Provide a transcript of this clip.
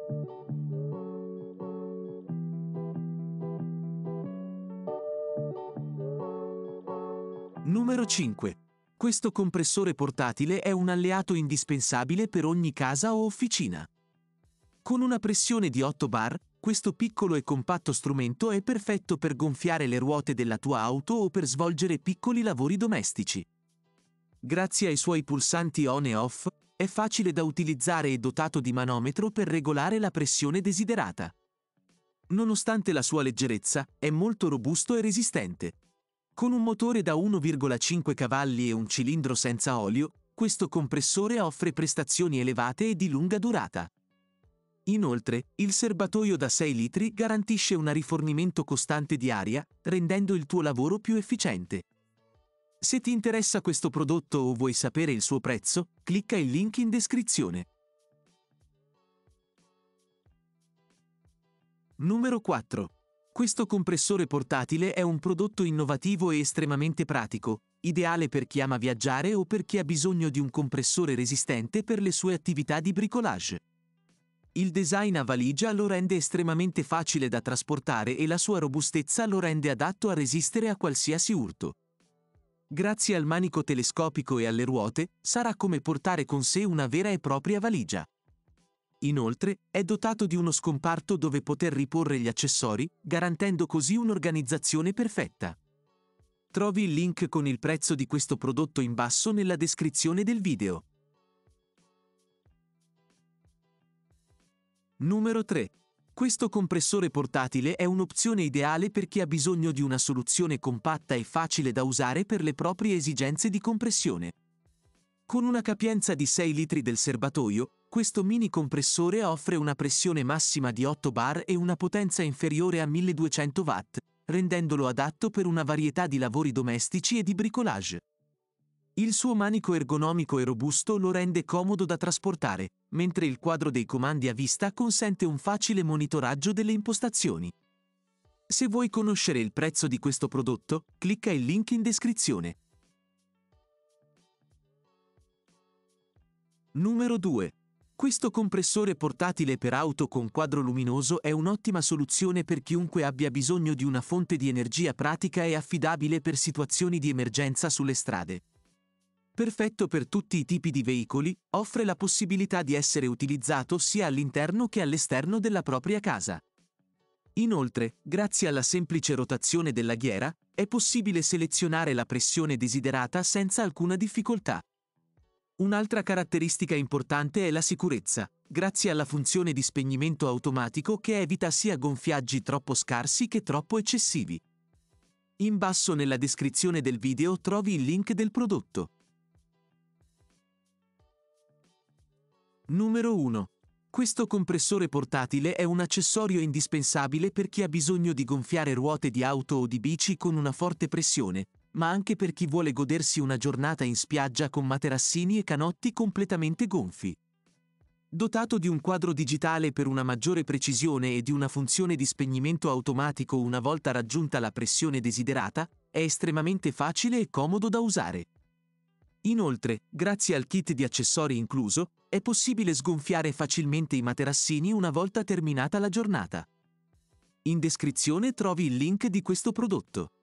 Numero 5. Questo compressore portatile è un alleato indispensabile per ogni casa o officina. Con una pressione di 8 bar, questo piccolo e compatto strumento è perfetto per gonfiare le ruote della tua auto o per svolgere piccoli lavori domestici. Grazie ai suoi pulsanti on e off, è facile da utilizzare e dotato di manometro per regolare la pressione desiderata. Nonostante la sua leggerezza, è molto robusto e resistente. Con un motore da 1,5 cavalli e un cilindro senza olio, questo compressore offre prestazioni elevate e di lunga durata. Inoltre, il serbatoio da 6 litri garantisce un rifornimento costante di aria, rendendo il tuo lavoro più efficiente. Se ti interessa questo prodotto o vuoi sapere il suo prezzo, clicca il link in descrizione. Numero 4. Questo compressore portatile è un prodotto innovativo e estremamente pratico, ideale per chi ama viaggiare o per chi ha bisogno di un compressore resistente per le sue attività di bricolage. Il design a valigia lo rende estremamente facile da trasportare e la sua robustezza lo rende adatto a resistere a qualsiasi urto. Grazie al manico telescopico e alle ruote, sarà come portare con sé una vera e propria valigia. Inoltre, è dotato di uno scomparto dove poter riporre gli accessori, garantendo così un'organizzazione perfetta. Trovi il link con il prezzo di questo prodotto in basso nella descrizione del video. Numero 3. Questo compressore portatile è un'opzione ideale per chi ha bisogno di una soluzione compatta e facile da usare per le proprie esigenze di compressione. Con una capienza di 6 litri del serbatoio, questo mini compressore offre una pressione massima di 8 bar e una potenza inferiore a 1200 watt, rendendolo adatto per una varietà di lavori domestici e di bricolage. Il suo manico ergonomico e robusto lo rende comodo da trasportare, mentre il quadro dei comandi a vista consente un facile monitoraggio delle impostazioni. Se vuoi conoscere il prezzo di questo prodotto, clicca il link in descrizione. Numero 2. Questo compressore portatile per auto con quadro luminoso è un'ottima soluzione per chiunque abbia bisogno di una fonte di energia pratica e affidabile per situazioni di emergenza sulle strade. Perfetto per tutti i tipi di veicoli, offre la possibilità di essere utilizzato sia all'interno che all'esterno della propria casa. Inoltre, grazie alla semplice rotazione della ghiera, è possibile selezionare la pressione desiderata senza alcuna difficoltà. Un'altra caratteristica importante è la sicurezza, grazie alla funzione di spegnimento automatico che evita sia gonfiaggi troppo scarsi che troppo eccessivi. In basso nella descrizione del video trovi il link del prodotto. Numero 1. Questo compressore portatile è un accessorio indispensabile per chi ha bisogno di gonfiare ruote di auto o di bici con una forte pressione, ma anche per chi vuole godersi una giornata in spiaggia con materassini e canotti completamente gonfi. Dotato di un quadro digitale per una maggiore precisione e di una funzione di spegnimento automatico una volta raggiunta la pressione desiderata, è estremamente facile e comodo da usare. Inoltre, grazie al kit di accessori incluso, è possibile sgonfiare facilmente i materassini una volta terminata la giornata. In descrizione trovi il link di questo prodotto.